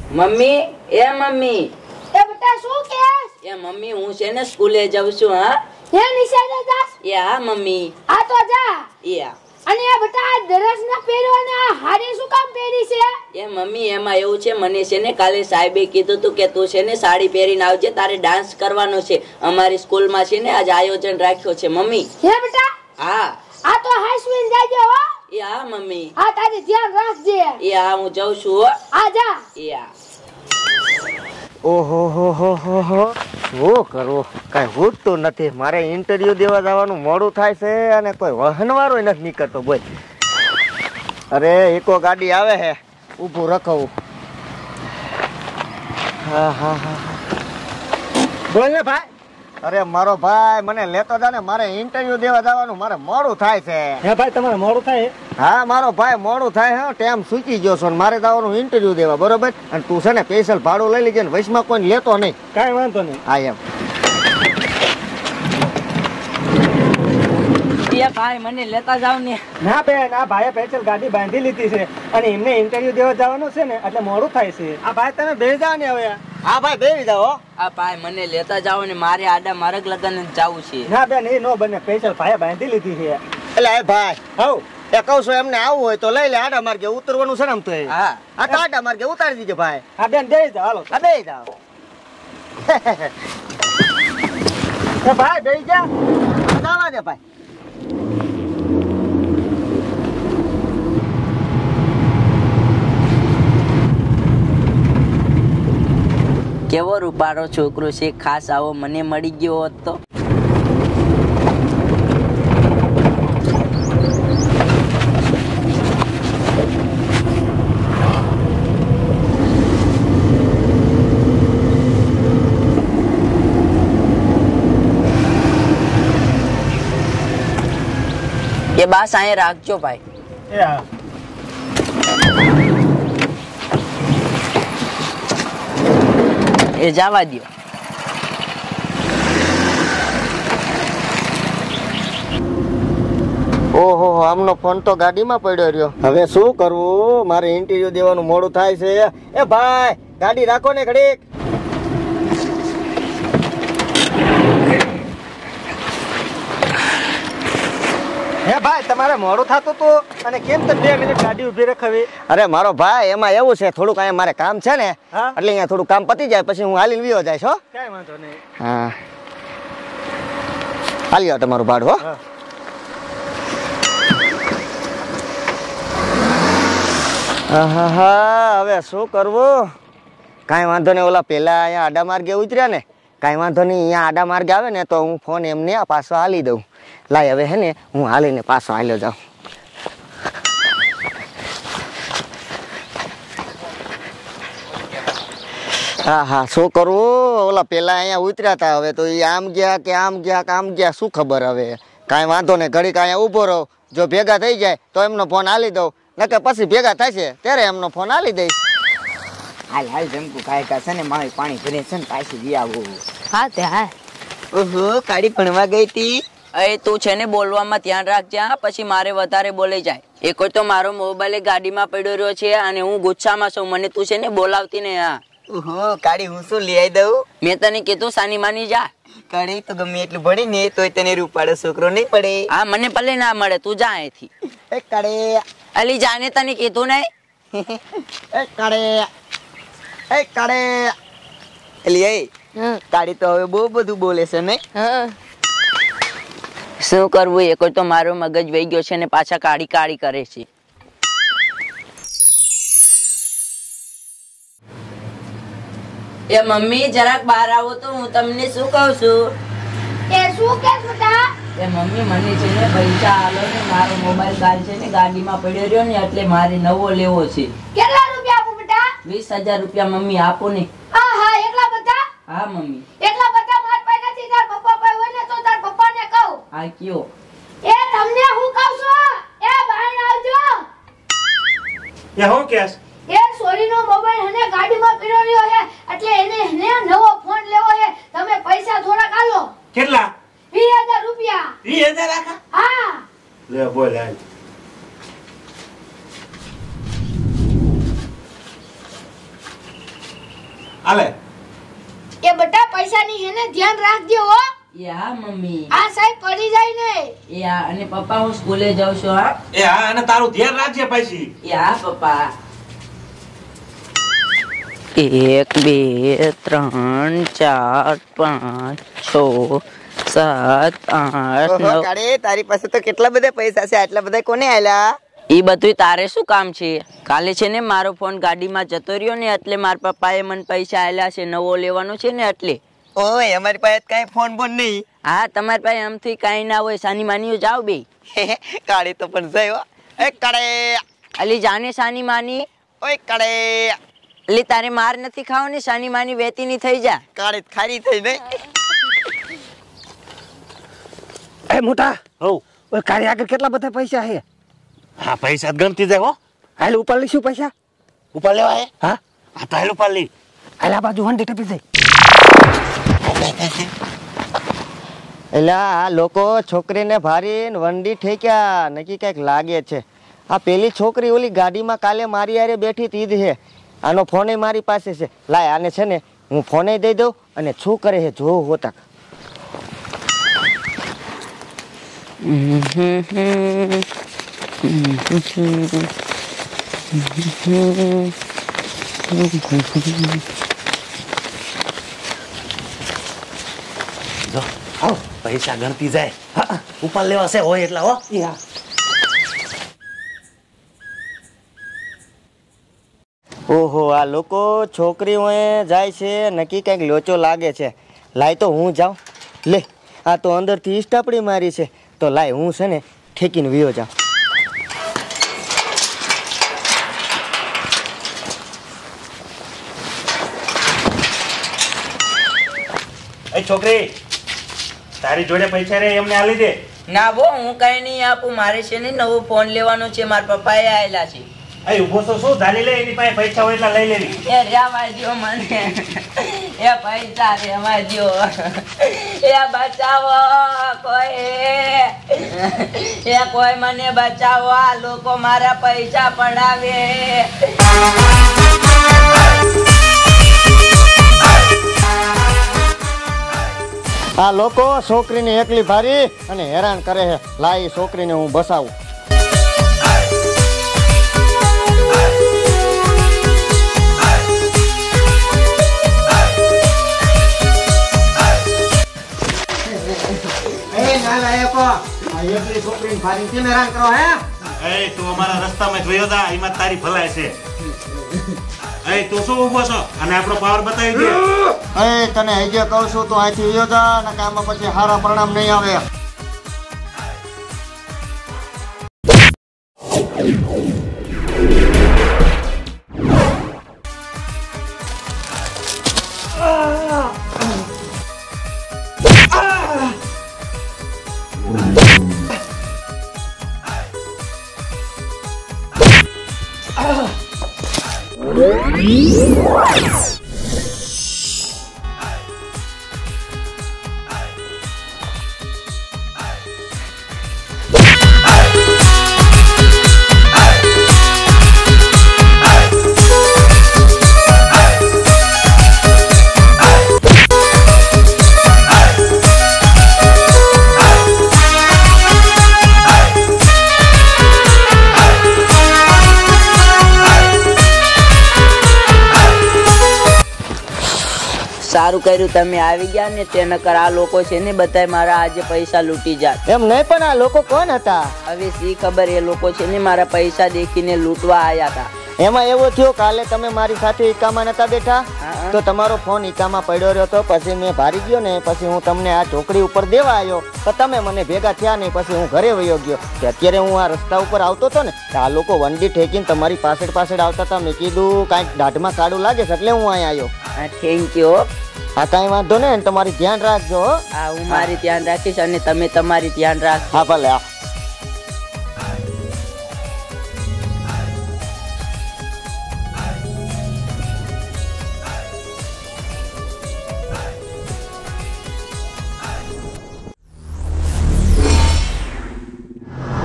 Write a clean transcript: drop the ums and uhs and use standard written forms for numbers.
Mummy એ mummy એ બેટા શું case? એ mummy હું છે ને સ્કૂલે જાઉં છું. હા હે નિશાળે જાસ? એ હા મમ્મી. આ તો જા. એ અને એ બેટા દરસ ના પહેરવા ને આ હાડી શું કામ પહેરી છે? એ મમ્મી એમાં એવું છે, મને છે ને કાલે સાહેબે કીધું તું કે તું છે ને સાડી પહેરીને આવજે, તારે ડાન્સ કરવાનો છે. અમારી સ્કૂલમાં છે ને આજ આયોજન રાખ્યો છે મમ્મી. હે બેટા? હા. આ તો હાઈસ્કૂલ જાજે હો. એ હા મમ્મી. આ તારે ધ્યાન રાખજે. એ હા હું જાઉં છું હો. આ જા. એ હા. ઓહો હો હો હો હો, શું કરું, કઈ ઉઠતું નથી. મારે ઇન્ટરવ્યુ દેવા જવાનું મોડું થાય છે અને કોઈ વહનવાળો નથી નીકળતો. બોલ, અરે એકો ગાડી આવે હે, ઊભું રખવું. હા હા હા, બોલ ને ભાઈ. અરે મારો ભાઈ મને લેતો જા ને, મારે ઇન્ટરવ્યુ દેવા જવાનું, મારે મોડું થાય છે. હે ભાઈ તમારે મોડું થાય? હા મારો ભાઈ મોડું થાય હે, ટાઈમ સૂકી ગયો છો. મારે જવાનું ઇન્ટરવ્યુ દેવા, બરોબર? અને તું છે ને સ્પેશિયલ ભાડું લઈ લેજે ને, વચમાં કોઈ લેતો નહીં. કાંઈ વાંધો નહીં. હા એમ. ભાઈ મને લેતા જાવ ને. ના બેન, આ ભાઈએ સ્પેશિયલ ગાડી બાંધી લીધી છે અને એમને ઇન્ટરવ્યુ દેવા જવાનું છે ને એટલે મોડું થાય છે. આ ભાઈ તમે બેસી જાવ ને હવે. હા ભાઈ બેસી જાઓ. આ ભાઈ મને લેતા જાવ ને, મારે આડા માર્ગ લગન જવું છે. ના બેન એ નો બને, સ્પેશિયલ ભાઈએ બાંધી લીધી છે. એટલે એ ભાઈ હવ એ કહું છું, એમને આવવું હોય તો લઈ લે. આડા માર્ગે ઉતરવાનું છે ને આમ તો. હા આ તો આડા માર્ગે ઉતારી દીધે ભાઈ. હા બેન બેસી જાઓ, હાલો. હા બેસી જાઓ. ભાઈ બેસી જા. જવા દે ભાઈ. કેવો રૂપાળો છોકરો છે, ખાસ આવો મને મળી ગયો હોત તો. એ બસ અહીંયા રાખજો ભાઈ. એ હા. એ જવા દો. ઓહો, આમનો ફોન તો ગાડીમાં પડ્યો રહ્યો. હવે શું કરવું, મારે ઇન્ટરવ્યુ દેવાનું મોડું થાય છે. એ ભાઈ ગાડી રાખો ને ઘડીક. હે ભાઈ તમારે મોડું થતું હતું અને કેમ તો 2 મિનિટ ગાડી ઉભી રખાવી? અરે મારો ભાઈ એમાં એવું છે, થોડુંક અહીંયા મારે કામ છે ને, હા? એટલે અહીંયા થોડું કામ પતી જાય પછી હું હાલીને વિયો જાય છો. કાંઈ વાંધો નહીં. હા હાલી આવો તમારું ભાડું. હો હા હા, હવે શું કરવું, કાંઈ વાંધો નહીં. ઓલા પેલા અહીંયા આડા માર્ગે ઉતર્યા ને, કાંઈ વાંધો નહીં. અહીંયા આડા માર્ગે આવે ને તો હું ફોન એમને પાછો હાલી દઉં. લાય હવે હે ને હું હાલીને પાછો હાલ્યો જાઉં. હા હા, શું કરવું, ઓલા પેલા અહીંયા ઉતર્યા હતા, હવે તો એ આમ ગયા કે આમ ગયા કે આમ ગયા, શું ખબર. હવે કાંઈ વાંધો નહીં, ઘડીક અહીંયા ઊભો રહો. જો ભેગા થઈ જાય તો એમનો ફોન હાલી દઉં, નકર પછી ભેગા થશે ત્યારે એમનો ફોન હાલી દઈશ. હાલ હાલ જમકુ કાય કાશે ને, મારે પાણી ભરે છે ને પાછી જી આવું. હા તે હા. ઓહો, કાડી ભણવા ગઈ તી. એ તું છે ને બોલવામાં ધ્યાન રાખજે, પછી મારે વધારે બોલાઈ જાય. એ કોઈ તો મારો મોબાઈલ ગાડીમાં પડ્યો રહ્યો છે અને હું ગુસ્સામાં છું, મને તું છે ને બોલાવતી ને. હા ઓહો, કાડી હું શું લઈ આવી દઉં? મેં તને કીધું સાની માની જા. કાડી તો ગમે એટલું ભણી ને તોય તને રૂપાળો છોકરો નહીં પડે. હા મને ભલે ના મળે, તું જા અહીંથી. એ કાડી અલી જાને તને કીધું નહીં. એ કાડી એ કાડી એલી એ કાડી તો હવે બહુ બધું બોલે છે ને. શું કરવું, એ કોઈ તો મારો મગજ વહી ગયો છે ને પાછા કાળી કાળી કરે છે. એ મમ્મી જરાક બહાર આવો તો હું તમને શું કહું છું. એ શું કે બેટા? એ મમ્મી મને છે ને પૈસા આલો ને, મારો મોબાઈલ ગાલ છે ને ગાડીમાં પડ્યો રહ્યો ને એટલે મારે નવો લેવો છે. કેટલા રૂપિયા આપું બેટા? 20,000 રૂપિયા મમ્મી આપો ને. હા હા, એટલા બધા? હા મમ્મી. એટલા બધા માર પાસે નથી. તાર પપ્પા પાસે હોય ને તો તાર પપ્પાને કહું. હા કયો. એ તમને હું કહું છું, એ બહાર આવજો. એ હું કેસ? એ સોરીનો મોબાઈલ હને ગાડીમાં પડ્યો રહ્યો છે એટલે એને નવો ફોન લેવો છે. તમે પૈસા થોડાક આલો. કેટલા? 20,000 રૂપિયા. 20,000 આખા? હા. લે બોલ હાલ. આલે એ બેટા પૈસાની હેને ધ્યાન રાખજો હો. યા મમ્મી આ સાહેબ પડી જાય ને. યા અને પપ્પા હું સ્કૂલે જાઉં છું હા. એ હા અને તારું ધ્યાન રાખજે પાછી. યા પપ્પા 1 2 3 4 5 6 7 8 9 કાળે તારી પાસે તો કેટલા બધા પૈસા છે, આટલા બધા કોને આલ્યા? ઈ બધું તારે શું કામ છે? કાલે છે ને મારો ફોન ગાડીમાં જતો રહ્યો ને એટલે મારા પપ્પાએ મને પૈસા આલ્યા છે, નવો લેવાનો છે ને એટલે. ઓય અમારી પાસે કઈ ફોન બોન નહીં. હા તમારી પાસે આમથી કાઈ ના હોય, સાની માની જાવ બે. કાળી તો પણ જયો. એ કાળે અલી જાને સાની માની. ઓય કાળે અલી તારે માર નથી ખાવ ને, સાની માની વેતી ની થઈ જા. કાળી ખારી થઈ નહીં. એ મોટા હો ઓય કાળી આગળ કેટલા બધા પૈસા છે? હા પૈસા ગણતી જાય હો. હાલ ઉપર લઈશું પૈસા. ઉપર લેવા હે? હા હા તો હાલ ઉપર લી. હાલ આ બાજુ વંડી ટપી જાય. એટલે આ લોકો છોકરીને ભારીને વંડી ઠેક્યા નક્કી કઈક લાગે છે. આ પેલી છોકરી ઓલી ગાડીમાં કાલે મારી હારે બેઠી હતી ઈ જ છે. આનો ફોને મારી પાસે છે. લાય આને છે ને હું ફોને દઈ દઉં અને શું કરે છે જોવું હોતા. જો આવ પૈસા ગણતી જાય. હા ઉપર લેવા છે હોય એટલા હો. યા ઓહો આ લોકો છોકરીઓએ જાય છે નક્કી કંઈક લોચો લાગે છે. લાય તો હું જાઉં. લે આ તો અંદરથી ઈષ્ટાપડી મારી છે, તો લાય હું છે ને ઠેકીને વિયો જાઉં. એ છોકરી તારી જોડે પૈસા રે એમને આલી દે. ના બો હું કઈ નહીં આપું, મારે છે ને નવો ફોન લેવાનો છે, મારા પપ્પાએ આયેલા છે. એ ઉભો છો શું ધાલી લે, એની પાસે પૈસા હોય એટલા લઈ લેવી. એ રેવા દ્યો મને, એ પૈસા રેવા દ્યો, એ બચાવો કોઈ મને બચાવો, આ લોકો મારા પૈસા પડાવે. આ લોકો છોકરીને એકલી ભારી અને હેરાન કરે છે. લાય છોકરીને હું બસાવું. એ તું અમારા રસ્તામાં જોયો તા, એમાં તારી ભલાઈ છે. એ તું શું ઉભો છો અને આપણો પાવર બતાવી દે. એ તને હજે કહું છું તો અહીંથી વિયો જા ને કામમાં પછી સારા પરિણામ નહીં આવે. સારું કર્યું તમે આવી ગયા ને, તે નકર આ લોકો છે ને બધા મારા આજે પૈસા લૂંટી જાત. એમ નહીં પણ આ લોકો કોણ હતા? હવે સી ખબર, એ લોકો છે ને મારા પૈસા દેખીને લૂંટવા આયા હતા. એમાં એવું થયું કાલે તમે મારી સાથે ઈકામાં નતા બેઠા તો તમારો ફોન ઈકામાં પડ્યો રહ્યો હતો. પછી મેં ભારી ગયો ને પછી હું તમને આ ચોકડી ઉપર દેવા આવ્યો તો તમે મને ભેગા થયા નહીં. પછી હું ઘરે વયો ગયો. અત્યારે હું આ રસ્તા ઉપર આવતો હતો ને આ લોકો વંડી ઠેકીને તમારી પાછળ પાછળ આવતા હતા. મેં કીધું કાંઈક દાઢમાં કાળું લાગે છે એટલે હું અહીંયા આવ્યો. Thank you. હા કાંઈ વાંધો ને, તમારી ધ્યાન રાખજો. હા હું મારી ધ્યાન રાખીશ અને તમે તમારી ધ્યાન રાખજો. હા ભલે. હા